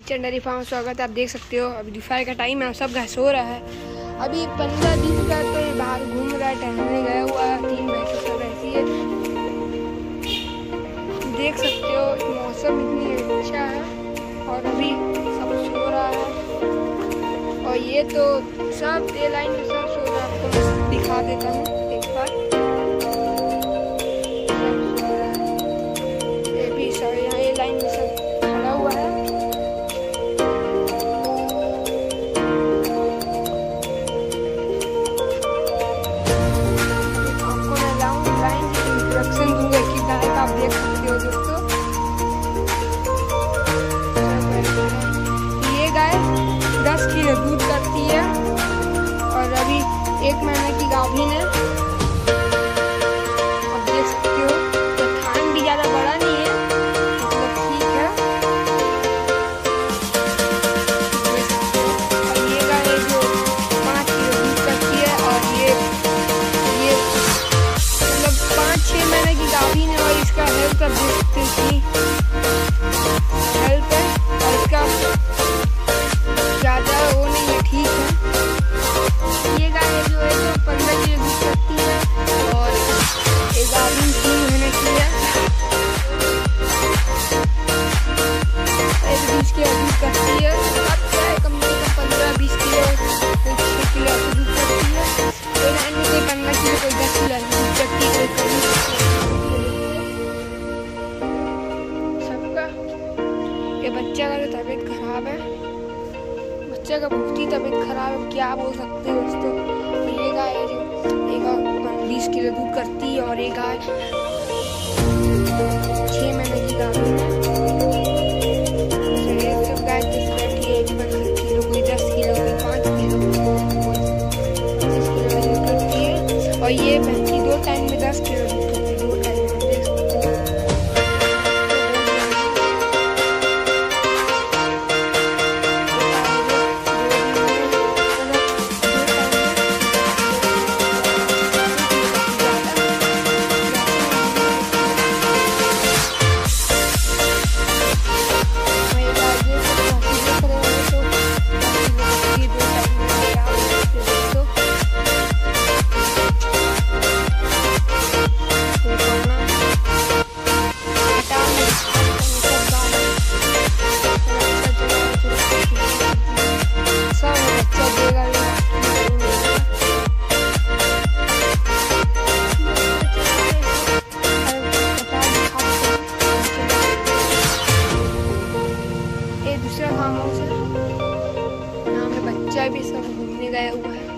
Dairy farm स्वागत है। आप देख सकते हो अभी दोपहर का टाइम है, सब घास हो रहा है। अभी 15 दिन का तो बाहर घूम रहा है, टहलने गया हुआ है। 3 भैंसें सब ऐसी है, देख सकते हो। मौसम इतनी अच्छा है और अभी सब सो रहा है। और ये तो सब डे लाइन में सब सो रहा है। आपको मैं दिखा देता हूँ एक बार। ये भी सब यहाँ ये लाइन में सब खड़ा हुआ है। आप देख सकते हो दोस्तों, ये गाय 10 किलो दूध करती है और अभी 1 महीने की गाभिन है। आप देख सकते हो, तो थान भी ज्यादा बड़ा नहीं है, मतलब ठीक है। देख सकते हो। और ये गाय जो 5 किलो दूध करती है और ये मतलब 5-6 महीने की गाभिन है। और इसका हेल्थ अब देखते हैं हेल्थ है और इसका ज़्यादा वो नहीं है, ठीक है। ये गाय जो है तो 15 किलो दूध करती है और एक गाभिन 3 महीने की है। एक 20 किलो दूध करती है। अब क्या है, कम से कम 15-20 किलो, कोई 6 किलो दूध करती है। कोई 15 किलो, कोई 10 किलो दूध करती है। ये बच्चा का जो तबीयत खराब है, बच्चा का बहुत ही तबीयत खराब है, क्या बोल सकते हैं दोस्तों। ये गाय जो 20 किलो दूध करती है और ये गाय 6 महीने की गाय है। सब गाय बैठी है, 15 किलो, कोई 10 किलो, कोई 5 किलो, कोई 25 किलो दूध करती है। और ये भैंसी 2 टाइम में 10 किलो दूध करती है, 2 टाइम में, देख सकते हो। दूसरा फार्म हाउस है, यहाँ पे बच्चा भी सब घूमने गया हुआ है।